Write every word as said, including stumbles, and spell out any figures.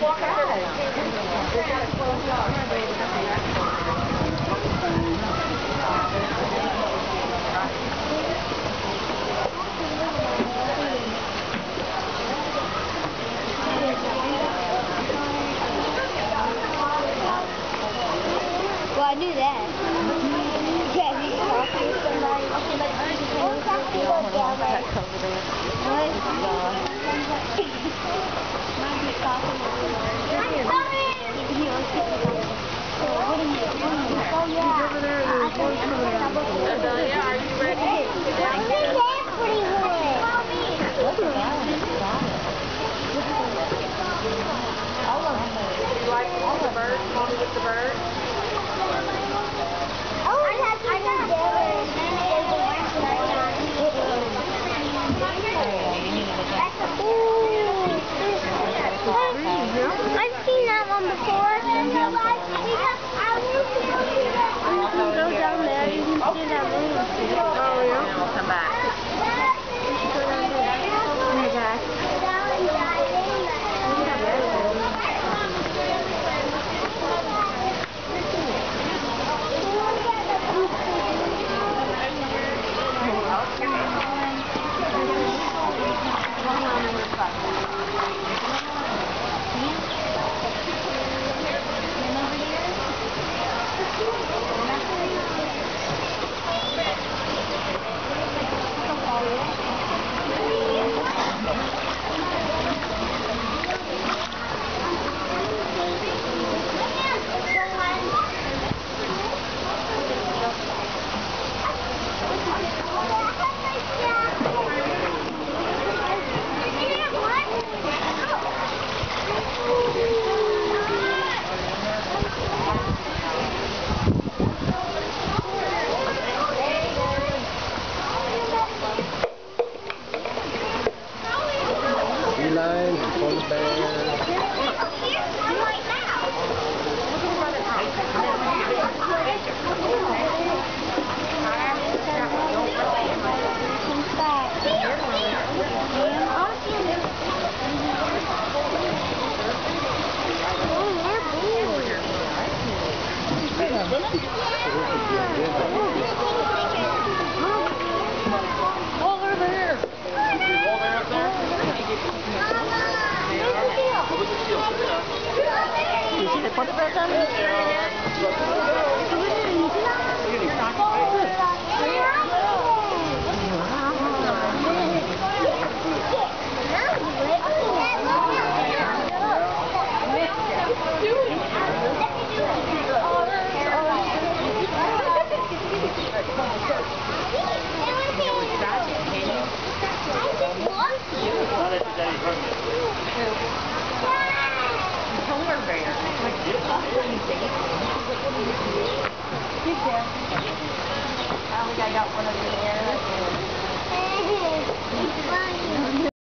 Well, I knew that. Yeah, he's talking to somebody. What's that down there? What? Might be talking to somebody. He was sitting there. What are you doing? Oh, yeah. He's over there. There's one coming out. Azalea, are you ready? I'm pretty good. Look at that. All of them. You like the bird? Mommy with the bird? Oh, I have I got I've seen that one before. You can go down there. You can see that room. Oh, yeah. We'll come back. Oh my gosh. Line, polar bear. Over there. You see the polar bear down there? Polar bear. I think I got one over there.